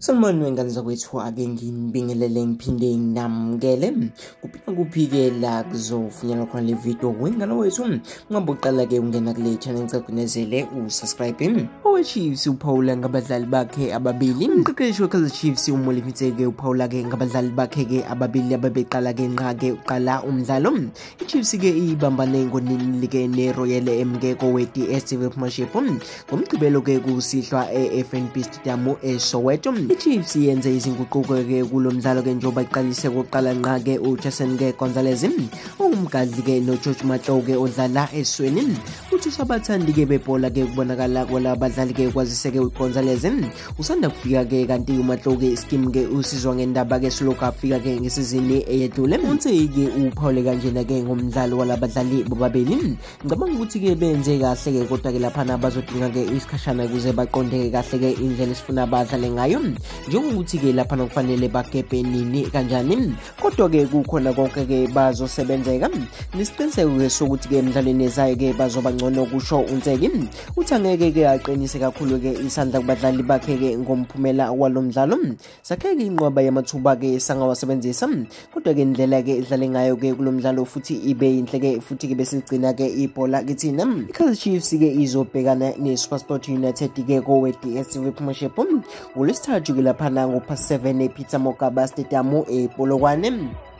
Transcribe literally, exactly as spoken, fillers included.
Sanibonani wengane zakwethu, ake nginibingelele ngiphinde nginamukele kuphila kuphi-ke la kuzofunyanwa khona le video wengane wethu. Ungabe uqala-ke ungena kule channel ngicagcinezele usubscribe. owe-Chiefs uPhawula ngabadlali bakhe ababili. Umqeqeshi we-Kaizer Chiefs u-u-Molefi Ntseki uPhawula-ke ngabadlali bakhe-ke ababili ababeqala-ke nqa-ke uqala umdlalo. I-Chiefs-ke ibambane ngonini-ke ne-Royal Umqeqeshi Championship ngomgqibelo-ke kusihlwa e-F N B Stadium eSoweto. I-Chiefs yenze izinguquko-ke kulo mdlalo-ke njengoba iqalise kokuqala nqa-ke uJason-ke Gonzalez ongumgadli-ke noGeorge Matlow-ke odlala esweni. Uthi sabathandi-ke bebhola-ke kubonakala kwala badlali-ke kwazise-ke uGonzalez usanda kufika-ke kanti uMatlow-ke iskim-ke usizwa ngendaba-ke silokhu afika-ke ngesizini eyedlule. Ntseki uPhawula kanjena-ke ngomdlalo wala badlali bobabili. Ngicabanga ukuthi-ke benze kahle-ke kodwa-ke laphana bazodinga-ke isikhashana ukuze baqonde kahle-ke indlela esifuna badlale ngayo, njengokuthi-ke laphana kufanele bagebhe nini kanjani. Kodwa-ke kukhona konke-ke bazosebenzeka nesiqiniseko-ke sokuthi-ke emidlalweni ezayo-ke bazoba ngcono kusho uNtseki. Uthi angeke-ke aqinise kakhulu-ke isandla kubadlali bakhe-ke ngomphumela walo mdlalo. Sakhe-ke inqwaba yamathuba-ke sangawasebenzisa, kodwa-ke indlela-ke idlale ngayo-ke kulo mdlalo futhi ibe yinhle-ke futhi-ke besigcina-ke ibhola kithina. I-Kaizer Chiefs-ke izobhekana ne-SuperSport United-ke kowe-D S T V Premiership ngolwesithathu-ke laphana ngo-past seven ePeter Mokaba Stadium ePolokwane.